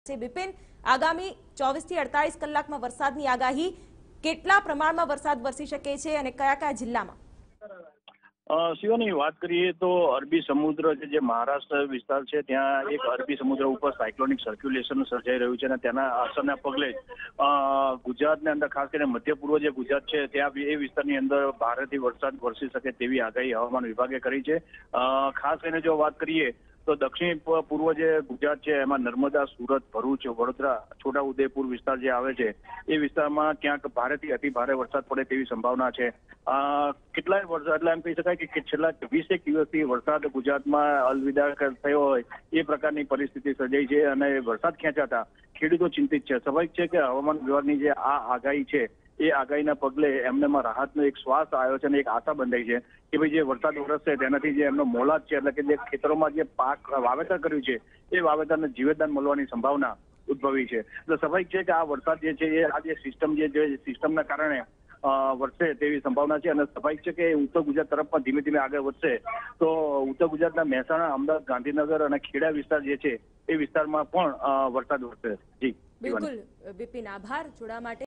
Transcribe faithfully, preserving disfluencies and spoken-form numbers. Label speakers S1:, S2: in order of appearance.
S1: બિપિન, આગામી ચોવીસ થી અડતાલીસ કલાકમાં વરસાદની આગાહી, કેટલા પ્રમાણમાં વરસાદ વરસી શકે છે અને કયા કયા જિલ્લામાં?
S2: શિવાની વાત કરીએ તો અરબી સમુદ્ર જે મહારાષ્ટ્ર વિસ્તાર છે ત્યાં એક અરબી સમુદ્ર ઉપર સાયક્લોનિક સર્ક્યુલેશન સર્જાઈ રહ્યું છે અને તેના અસરના પગલે ગુજરાતની અંદર ખાસ કરીને મધ્ય પૂર્વ જે ગુજરાત છે ત્યાં એ વિસ્તારની અંદર ભારેથી વરસાદ વરસી શકે તેવી આગાહી હવામાન વિભાગે કરી છે। ખાસ કરીને જો વાત કરીએ તો દક્ષિણ પૂર્વ જે ગુજરાત છે એમાં નર્મદા, સુરત, ભરૂચ, વડોદરા, છોટાઉદેપુર વિસ્તાર જે આવે છે એ વિસ્તારમાં ક્યાંક ભારેથી અતિ ભારે વરસાદ પડે તેવી સંભાવના છે। કેટલાય વરસાદ એટલે એમ કહી શકાય કે છેલ્લા વીસેક દિવસથી વરસાદ ગુજરાતમાં અલવિદા થયો હોય એ પ્રકારની પરિસ્થિતિ સર્જાઈ છે અને વરસાદ ખેંચાતા ખેડૂતો ચિંતિત છે। સ્વાભાવિક છે કે હવામાન વિભાગની જે આ આગાહી છે એ આગાહીના પગલે એમનેમાં રાહતનો એક શ્વાસ આવ્યો છે અને એક આશા બંધાઈ છે કે ભાઈ જે વરસાદ વરસશે તેનાથી જે એમનો મોલાદ છે એટલે કે જે ખેતરોમાં જે પાક વાવેતર કર્યું છે એ વાવેતરને જીવતદાન મળવાની સંભાવના ઉદ્ભવી છે। એટલે સ્વાભાવિક છે કે આ વરસાદ જે છે એ આ જે સિસ્ટમ જે સિસ્ટમના કારણે વરસે તેવી સંભાવના છે અને સ્વાભાવિક છે કે ઉત્તર ગુજરાત તરફમાં ધીમે ધીમે આગળ વધશે તો ઉત્તર ગુજરાતના મહેસાણા, અમદાવાદ, ગાંધીનગર અને ખેડા વિસ્તાર જે છે એ વિસ્તારમાં પણ વરસાદ વરસે। જી
S1: બિલકુલ બિપિન, આભાર જોડાવા માટે।